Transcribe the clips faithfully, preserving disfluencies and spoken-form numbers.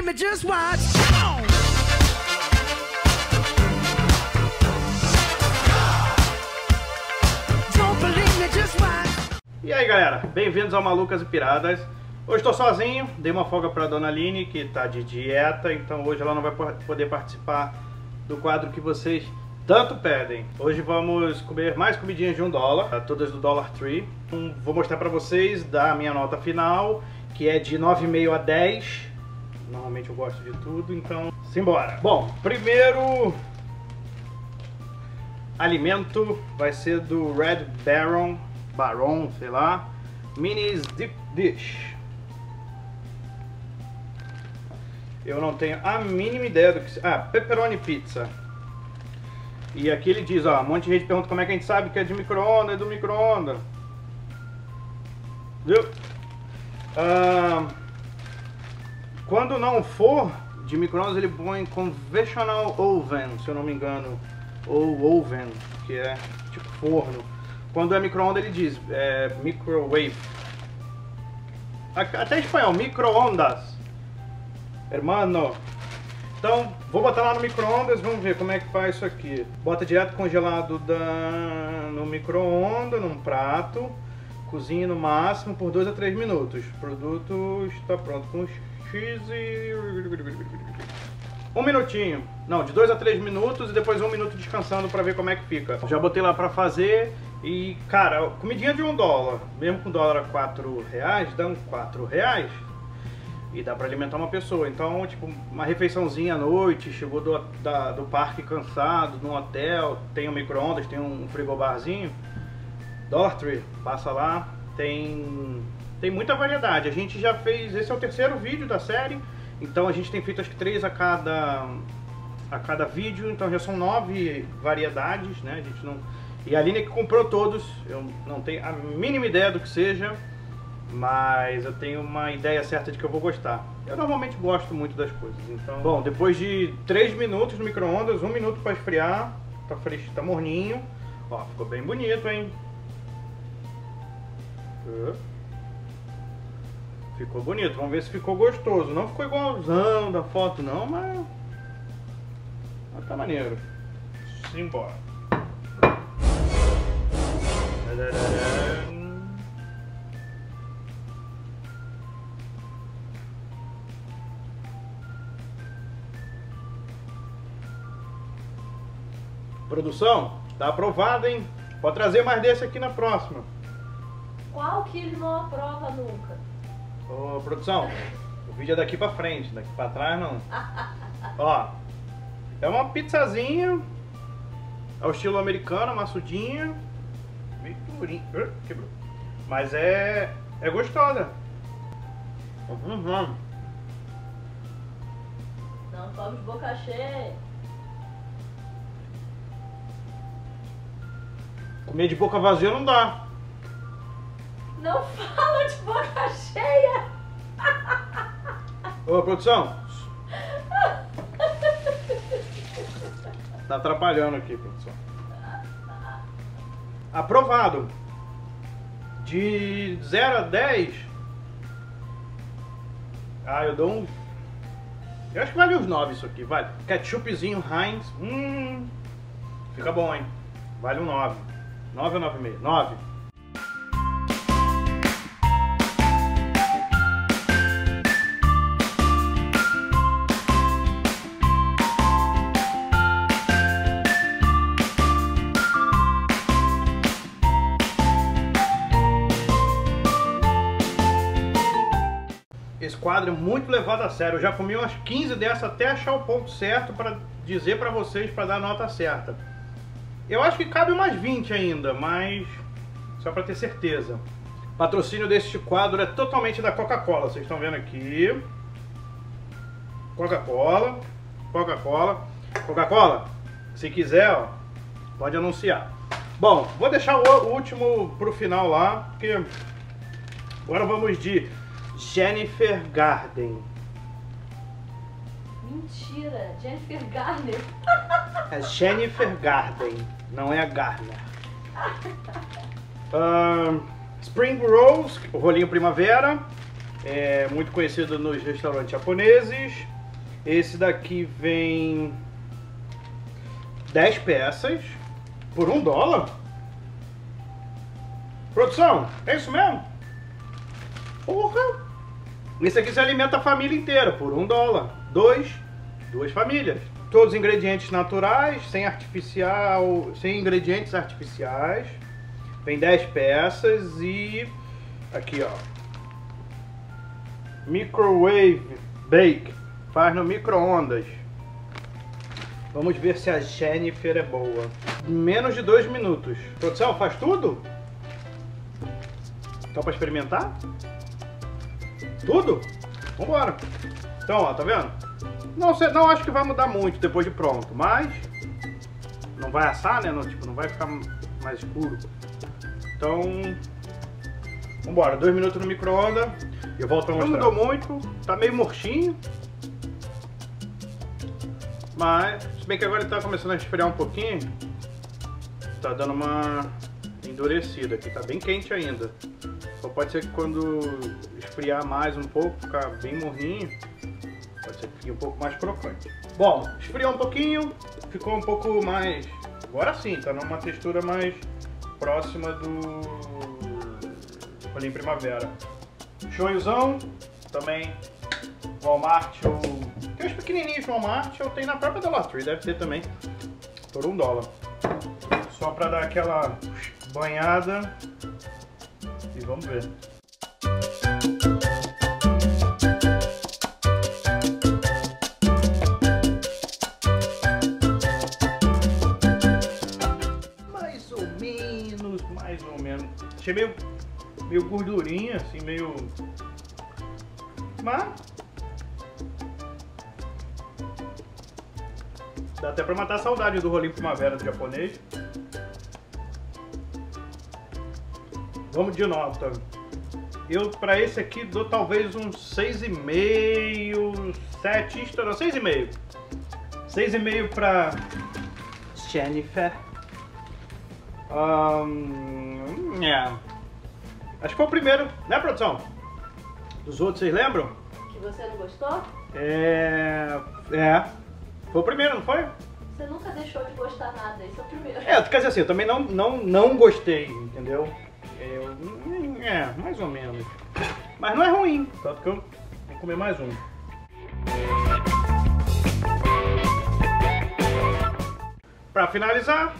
believe me, just watch. Come on. Don't believe me, just watch. E aí galera, bem-vindos ao Malucas e Piradas. Hoje estou sozinho, dei uma folga para a Dona Aline, que está de dieta, então hoje ela não vai poder participar do quadro que vocês tanto pedem. Hoje vamos comer mais comidinhas de um dólar, todas do Dollar Tree. Então, vou mostrar para vocês da minha nota final, que é de nove vírgula cinco a dez. Normalmente eu gosto de tudo, então simbora. Bom, primeiro alimento vai ser do Red Baron, Baron, sei lá, Minis Deep Dish. Eu não tenho a mínima ideia do que... Ah, Pepperoni Pizza. E aqui ele diz, ó, um monte de gente pergunta como é que a gente sabe que é de micro-ondas, é do micro-ondas. Viu? Ah, quando não for de micro-ondas, ele põe conventional oven, se eu não me engano. Ou oven, que é tipo forno. Quando é micro-ondas, ele diz é, microwave. Até em espanhol, micro-ondas. Hermano. Então, vou botar lá no micro-ondas, vamos ver como é que faz isso aqui. Bota direto congelado da... no micro-ondas, num prato. Cozinha no máximo por dois a três minutos. O produto está pronto com cheese. Um minutinho. Não, de dois a três minutos e depois um minuto descansando para ver como é que fica. Já botei lá para fazer e, cara, comidinha de um dólar. Mesmo com dólar a quatro reais, dão quatro reais. E dá pra alimentar uma pessoa. Então, tipo, uma refeiçãozinha à noite, chegou do, da, do parque cansado, num hotel, tem um micro-ondas, tem um frigobarzinho. Dollar Tree, passa lá, tem, tem muita variedade. A gente já fez, esse é o terceiro vídeo da série, então a gente tem feito acho que três a cada, a cada vídeo, então já são nove variedades, né? A gente não... E a Aline que comprou todos, eu não tenho a mínima ideia do que seja, mas eu tenho uma ideia certa de que eu vou gostar. Eu normalmente gosto muito das coisas, então... Bom, depois de três minutos no micro-ondas, um minuto para esfriar, tá fresco, tá morninho. Ó, ficou bem bonito, hein? Ficou bonito, vamos ver se ficou gostoso. Não ficou igualzão da foto não, mas... mas tá maneiro. Simbora. Produção, tá aprovado, hein? Pode trazer mais desse aqui na próxima. Qual que ele não aprova nunca? Ô, produção, o vídeo é daqui pra frente, daqui pra trás não. Ó, é uma pizzazinha ao estilo americano, maçudinha, meio durinha, quebrou. Mas é, é gostosa. Uhum. Não come de boca cheia. Comer de boca vazia não dá. Não fala de boca cheia. Ô, produção. Tá atrapalhando aqui, produção. Aprovado. De zero a dez. Ah, eu dou um... Eu acho que vale uns nove isso aqui, vale. Ketchupzinho Heinz. Hum, fica bom, hein? Vale um nove. nove ou nove vírgula cinco? nove. Esse quadro é muito levado a sério. Eu já comi umas quinze dessas até achar o ponto certo para dizer para vocês, para dar a nota certa. Eu acho que cabe umas vinte ainda, mas só para ter certeza. O patrocínio deste quadro é totalmente da Coca-Cola. Vocês estão vendo aqui. Coca-Cola, Coca-Cola, Coca-Cola. Se quiser, ó, pode anunciar. Bom, vou deixar o último pro final lá, porque agora vamos de Jennifer Garden. Mentira, Jennifer Garner. É Jennifer Garden, não é a Garner. Um, Spring Rolls, o rolinho primavera. é muito conhecido nos restaurantes japoneses. Esse daqui vem dez peças por um dólar. Produção, é isso mesmo? Porra! Esse aqui se alimenta a família inteira por um dólar. Dois, duas famílias. Todos os ingredientes naturais, sem artificial, sem ingredientes artificiais. Vem dez peças e aqui ó, microwave bake, faz no micro-ondas. Vamos ver se a Jennifer é boa. Menos de dois minutos. Produção, faz tudo? Só para experimentar? Tudo? Vambora. Então, ó, tá vendo? Não, sei, não acho que vai mudar muito depois de pronto, mas não vai assar, né? Não, tipo, não vai ficar mais escuro. Então, vambora. Dois minutos no micro-ondas. Eu volto pra mostrar. Não mudou muito, tá meio murchinho. Mas, se bem que agora ele tá começando a esfriar um pouquinho, tá dando uma endurecida aqui, tá bem quente ainda. Só pode ser que quando esfriar mais um pouco, ficar bem morninho, pode ser que fique um pouco mais crocante. Bom, esfriou um pouquinho, ficou um pouco mais... Agora sim, tá numa textura mais próxima do rolinho primavera. Shoyuzão, também Walmart ou... Tem uns pequenininhos Walmart ou tem na própria Dollar Tree, deve ter também, por um dólar. Só pra dar aquela banhada e vamos ver. Mais ou menos, mais ou menos. Achei meio, meio gordurinha, assim, meio... Mas... dá até pra matar a saudade do rolinho primavera do japonês. Vamos de nota. Eu, pra esse aqui, dou talvez um seis e meio, sete, estourou, seis e meio. seis e meio pra Jennifer. Um, yeah. Acho que foi o primeiro, né, produção? Dos outros, vocês lembram? Que você não gostou? É... É... Foi o primeiro, não foi? Você nunca deixou de gostar nada, esse é o primeiro. É, quer dizer assim, eu também não, não, não gostei, entendeu? Eu, é, mais ou menos. Mas não é ruim, tanto que eu vou comer mais um. Pra finalizar,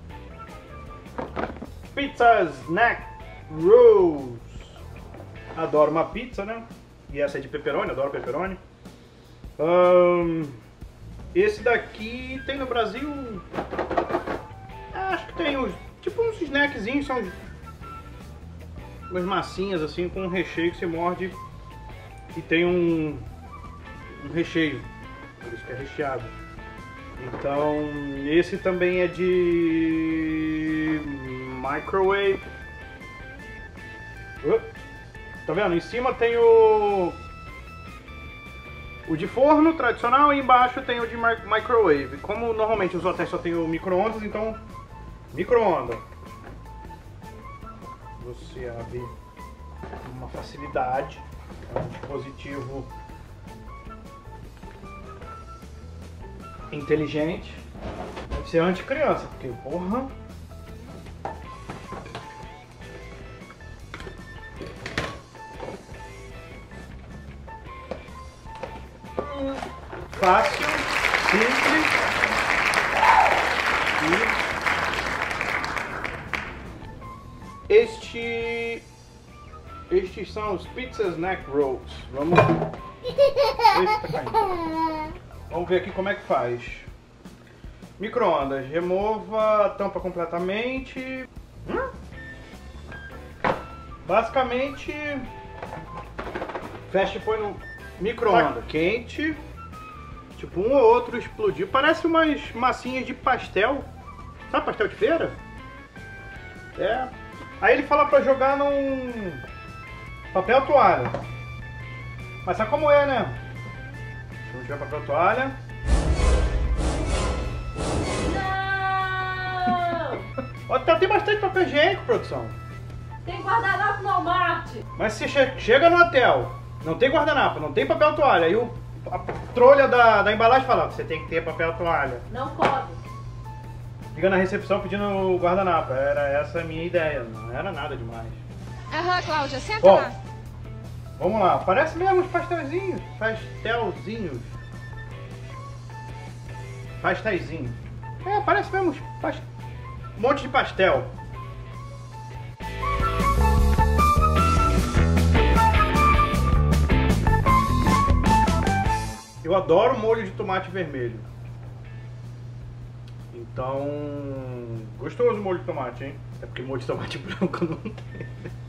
Pizza Snack Rolls. Adoro uma pizza, né? E essa é de pepperoni, adoro pepperoni. Um, esse daqui tem no Brasil... Acho que tem uns, tipo uns snackzinhos, são umas massinhas assim com um recheio que você morde e tem um, um recheio, por isso que é recheado. Então esse também é de microwave. Uh, tá vendo? Em cima tem o o de forno tradicional e embaixo tem o de microwave. Como normalmente os hotéis só tem o micro-ondas, então micro-ondas. Você abre uma facilidade, é um dispositivo inteligente. Deve ser anti-criança, porque porra. Fácil, simples e este estes são os Pizza Snack Rolls. Vamos Eita, tá caindo. Vamos ver aqui como é que faz. Micro-ondas, remova a tampa completamente. Hum? Basicamente fecha e põe no micro-ondas quente. Tipo, um ou outro explodiu. Parece umas massinhas de pastel. Sabe pastel de feira? É. Aí ele fala pra jogar num papel toalha. Mas sabe como é, né? Se não tiver papel toalha... Não! Ó, tá, tem bastante papel higiênico, produção. Tem guardanapo no Walmart. Mas se che chega no hotel, Não tem guardanapo, não tem papel toalha. Aí o, a trolha da, da embalagem fala, você tem que ter papel toalha. Não come. Liga na recepção pedindo o guardanapo. Era essa a minha ideia, não era nada demais. Aham, Cláudia, senta Bom, lá. vamos lá. Parece mesmo uns pastelzinhos. Pastelzinhos. Pastelzinho. É, parece mesmo uns past... um monte de pastel. Eu adoro molho de tomate vermelho. Então, gostoso o molho de tomate, hein? É porque molho de tomate branco não tem.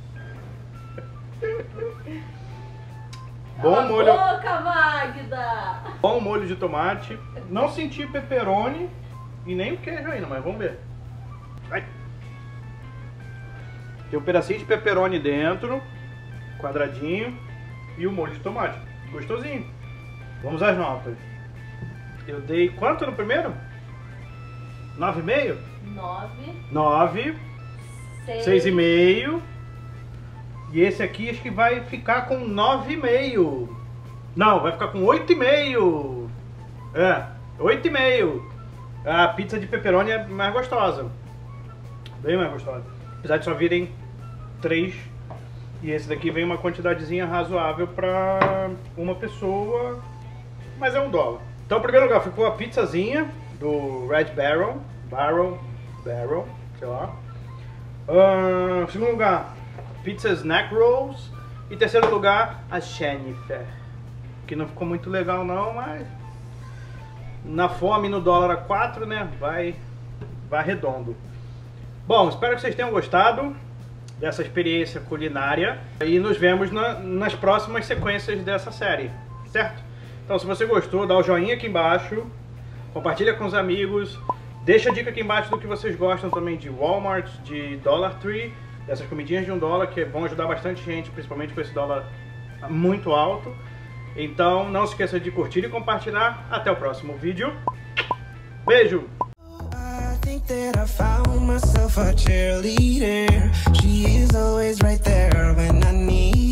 Bom Cala a molho. boca, Magda! Bom molho de tomate. Não senti pepperoni e nem o queijo ainda, mas vamos ver. Vai. Tem um pedacinho de pepperoni dentro, quadradinho, e o molho de tomate. Gostosinho. Vamos às notas. Eu dei quanto no primeiro? nove e meio? Nove. nove. Seis. seis e meio. E esse aqui acho que vai ficar com nove e meio. Não, vai ficar com oito e meio. É, oito e meio. A pizza de pepperoni é mais gostosa. Bem mais gostosa. Apesar de só virem três. E esse daqui vem uma quantidadezinha razoável para uma pessoa. Mas é um dólar. Então, em primeiro lugar, ficou a pizzazinha do Red Barrel. Barrel. Barrel. Sei lá. Uh, em segundo lugar, pizza snack rolls. E em terceiro lugar, a Jennifer. Que não ficou muito legal não, mas na fome, no dólar a quatro, né? Vai, vai redondo. Bom, espero que vocês tenham gostado dessa experiência culinária. E nos vemos na, nas próximas sequências dessa série, certo? Então, se você gostou, dá o joinha aqui embaixo. Compartilha com os amigos. Deixa a dica aqui embaixo do que vocês gostam também de Walmart, de Dollar Tree. Dessas comidinhas de um dólar que vão ajudar bastante gente, principalmente com esse dólar muito alto. Então, não se esqueça de curtir e compartilhar. Até o próximo vídeo. Beijo! I think that I found myself a cheerleader. She is always right there when I need